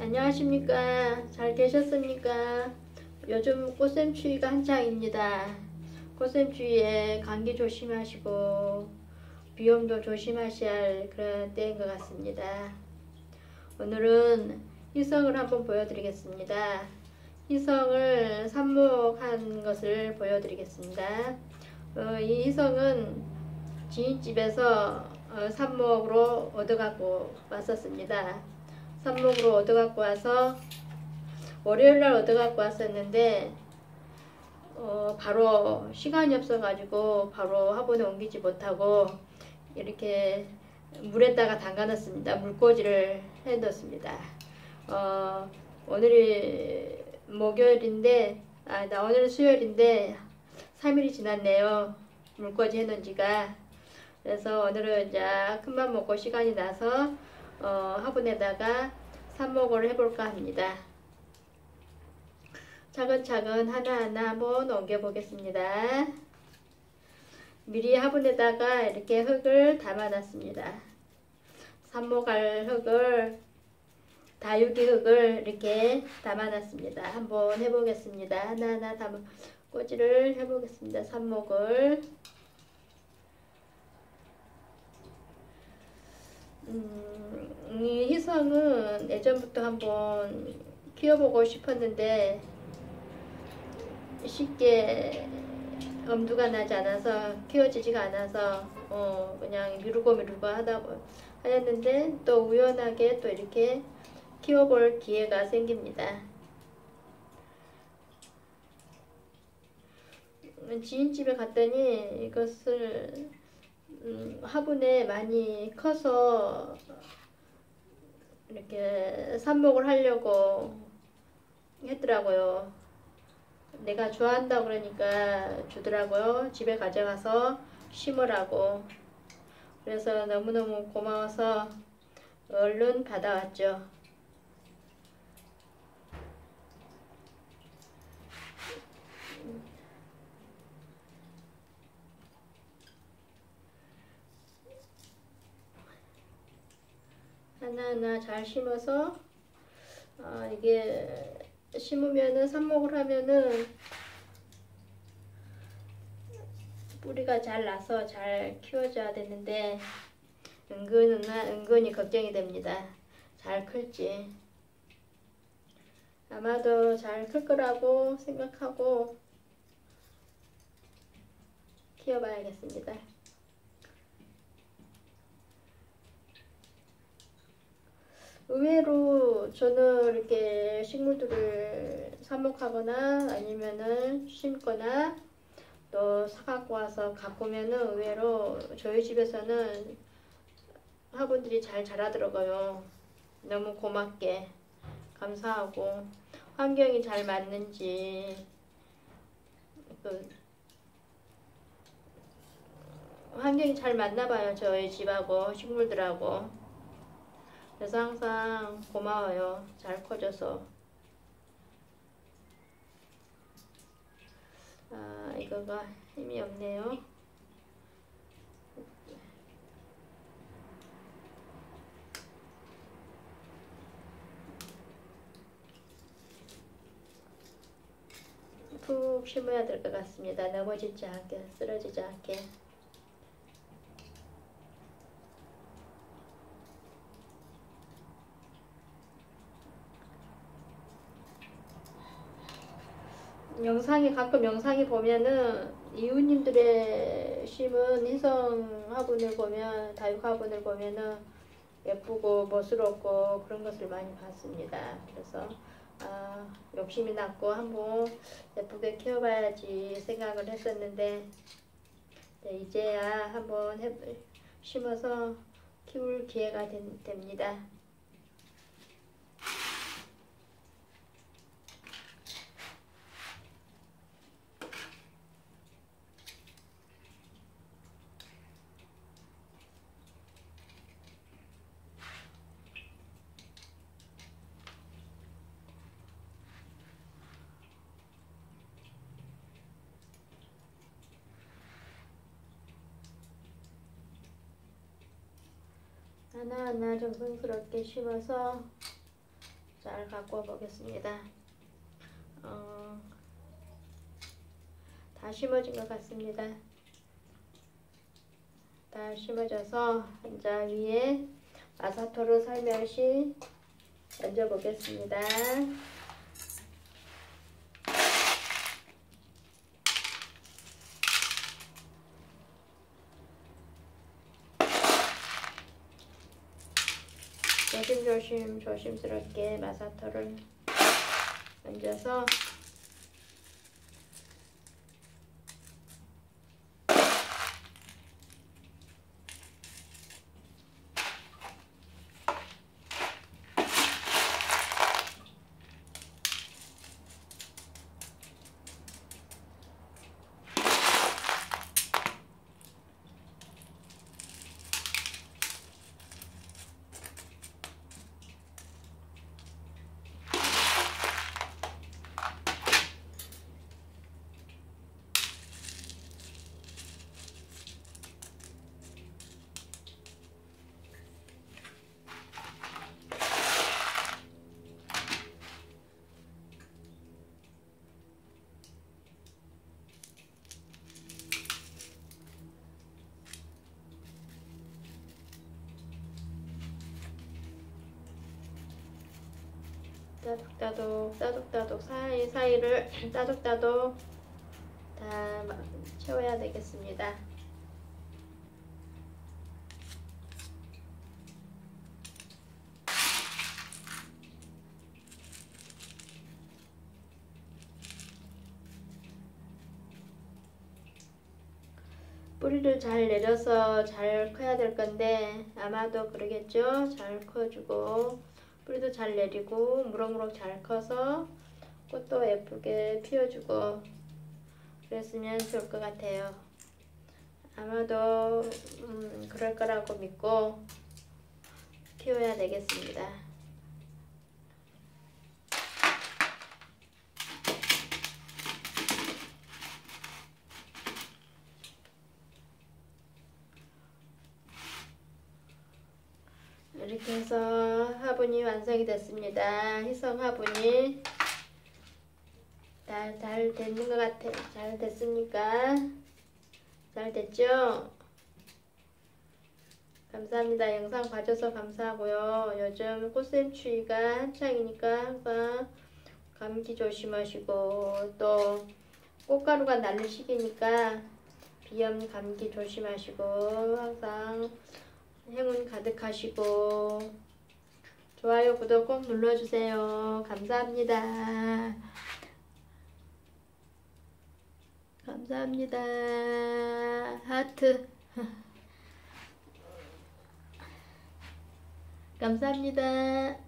안녕하십니까? 잘 계셨습니까? 요즘 꽃샘추위가 한창입니다. 꽃샘추위에 감기 조심하시고 비염도 조심하셔야 할 그런 때인 것 같습니다. 오늘은 희성을 한번 보여드리겠습니다. 희성을 삽목한 것을 보여드리겠습니다. 이 희성은 지인집에서 삽목으로 얻어갖고 왔었습니다. 삽목으로 얻어갖고 와서 월요일날 얻어갖고 왔었는데 바로 시간이 없어가지고 바로 화분에 옮기지 못하고 이렇게 물에다가 담가놨습니다. 물꽂이를 해뒀습니다. 오늘이 목요일인데 오늘은 수요일인데 3일이 지났네요. 물꽂이 해놓은 지가. 그래서 오늘은 이제 큰맘 먹고 시간이 나서 화분에다가 삽목을 해볼까 합니다. 차근차근 하나하나 한번 옮겨 보겠습니다. 미리 화분에다가 이렇게 흙을 담아 놨습니다. 삽목할 흙을, 다육이 흙을 이렇게 담아 놨습니다. 한번 해보겠습니다. 하나하나 담아 꽂이를 해보겠습니다. 삽목을. 이 희성은 예전부터 한번 키워보고 싶었는데 쉽게 엄두가 나지 않아서 키워지지가 않아서 그냥 미루고 하였는데 또 우연하게 또 이렇게 키워볼 기회가 생깁니다. 지인집에 갔더니 이것을 화분에 많이 커서 이렇게 삽목을 하려고 했더라고요. 내가 좋아한다고 그러니까 주더라고요. 집에 가져가서 심으라고. 그래서 너무너무 고마워서 얼른 받아왔죠. 하나하나 잘 심어서 이게 심으면은 삽목을 하면은 뿌리가 잘 나서 잘 키워져야 되는데 은근히 걱정이 됩니다. 잘 클지. 아마도 잘 클 거라고 생각하고 키워봐야겠습니다. 의외로 저는 이렇게 식물들을 삽목하거나 아니면은 심거나 또 사갖고 와서 가꾸면은 의외로 저희 집에서는 화분들이 잘 자라더라고요. 너무 고맙게 감사하고 환경이 잘 맞는지 환경이 잘 맞나봐요. 저희 집하고 식물들하고. 그래서 항상 고마워요. 잘 커져서. 이거가 힘이 없네요. 푹 심어야 될 것 같습니다. 넘어지지 않게, 쓰러지지 않게. 가끔 영상이 보면은 이웃님들의 심은 희성 화분을 보면, 다육 화분을 보면은 예쁘고 멋스럽고 그런 것을 많이 봤습니다. 그래서 욕심이 났고 한번 예쁘게 키워봐야지 생각을 했었는데 이제야 한번 심어서 키울 기회가 됩니다. 하나하나 정성스럽게 심어서 잘 갖고 보겠습니다. 다 심어진 것 같습니다. 다 심어져서 한자 위에 마사토로 살며시 얹어 보겠습니다. 조심스럽게 마사토를 얹어서 따독따독 사이사이를 따독따독 다 채워야 되겠습니다. 뿌리를 잘 내려서 잘 커야 될 건데 아마도 그러겠죠. 잘 커주고 뿌리도 잘 내리고 무럭무럭 잘 커서 꽃도 예쁘게 피워주고 그랬으면 좋을 것 같아요. 아마도 그럴 거라고 믿고 키워야 되겠습니다. 이렇게 해서 화분이 완성이 됐습니다. 희성 화분이 잘 됐는 것 같아요. 잘 됐습니까? 잘 됐죠? 감사합니다. 영상 봐줘서 감사하고요. 요즘 꽃샘 추위가 한창이니까 항상 감기 조심하시고 또 꽃가루가 나는 시기니까 비염 감기 조심하시고 항상 행운 가득하시고 좋아요 구독 꼭 눌러주세요. 감사합니다. 감사합니다. 하트 감사합니다.